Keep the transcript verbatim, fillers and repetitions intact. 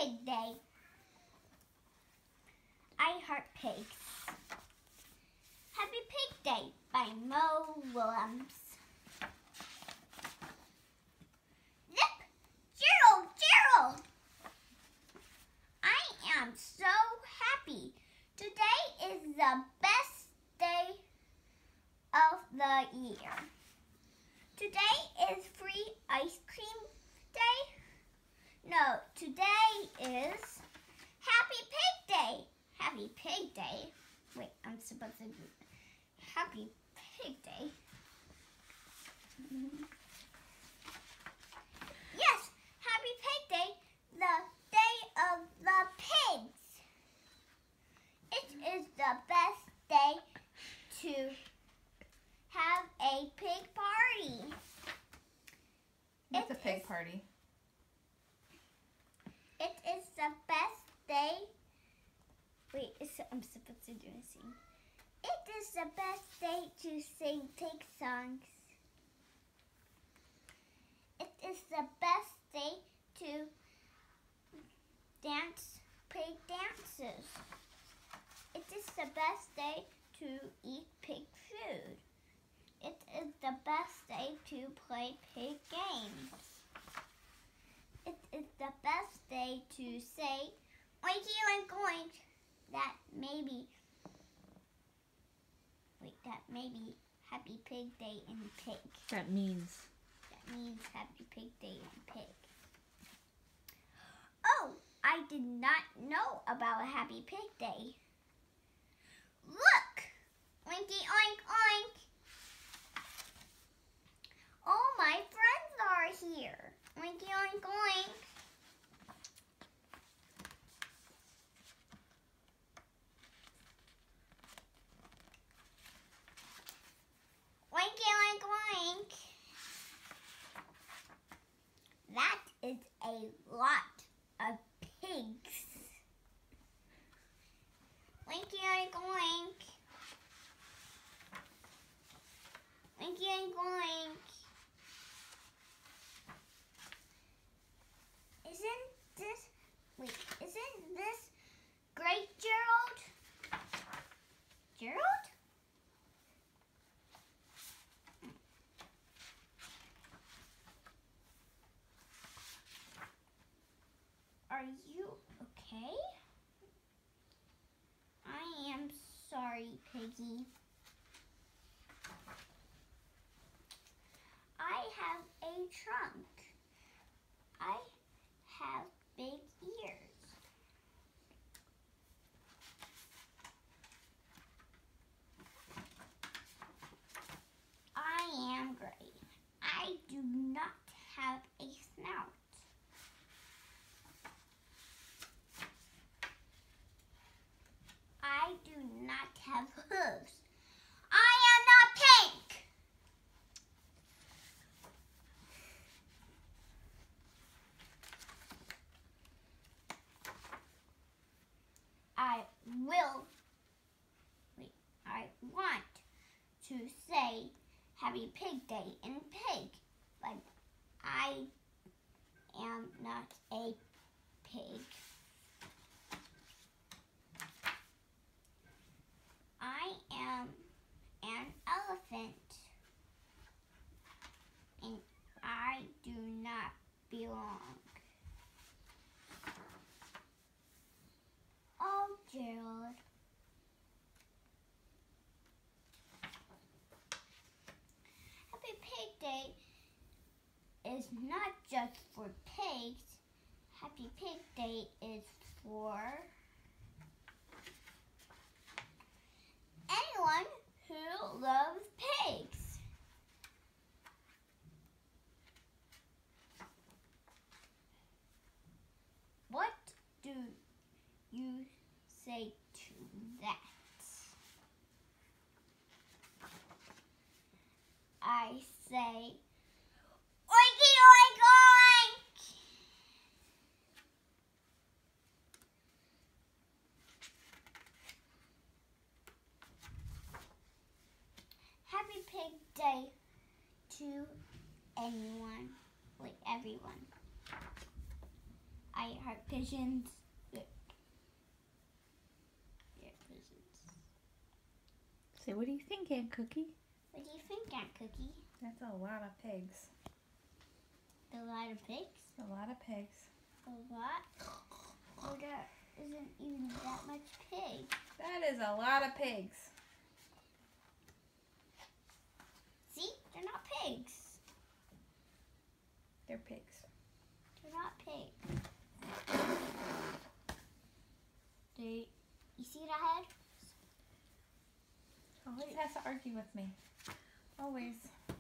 Pig Day. I Heart Pigs. Happy Pig Day by Mo Willems. Zip! Gerald! Gerald! I am so happy. Today is the best day of the year. Today is free ice cream day. No, today is Happy Pig Day. Happy Pig Day. Wait, I'm supposed to do Happy Pig Day. Yes, Happy Pig Day, the day of the pigs. It is the best day to have a pig party. What's It a pig is- party? It is the best day. Wait, it's, I'm supposed to do a sing. It is the best day to sing pig songs. It is the best day to dance pig dances. It is the best day to eat pig food. It is the best day to play pig games. It is the best day to say oinky oink oink. That maybe, wait, that maybe Happy Pig Day in pig. That means. That means Happy Pig Day in pig. Oh, I did not know about Happy Pig Day. Look! Oinky oink oink. All my friends are here. Oinky oink oink. Oinky oink oink. That is a lot of pigs. Oinky oink oink. Oinky oink oink. Isn't this, wait, isn't this great, Gerald? Gerald? Are you okay? I am sorry, Piggy. I have a trunk. I have big ears. I am gray. I do not have a snout. I do not have hooves. I am not pink. I will, wait, I want to say Happy Pig Day in pig, but I am not a pig. I am an elephant, and I do not belong. Oh, Gerald. Happy Pig Day is not just for pigs. Happy Pig Day is for anyone who loves pigs. What do you say to that? I say, oinky oink oink! Happy Pig Day to anyone, like everyone. I heart pigeons. Yeah. Yeah, pigeons. So what do you think, Aunt Cookie? What do you think, Aunt Cookie? That's a lot of pigs. A lot of pigs? A lot of pigs. A lot? Oh, there isn't even that much pig. That is a lot of pigs. See? They're not pigs. They're pigs. They're not pigs. They, you see that head? Always has to argue with me. Always.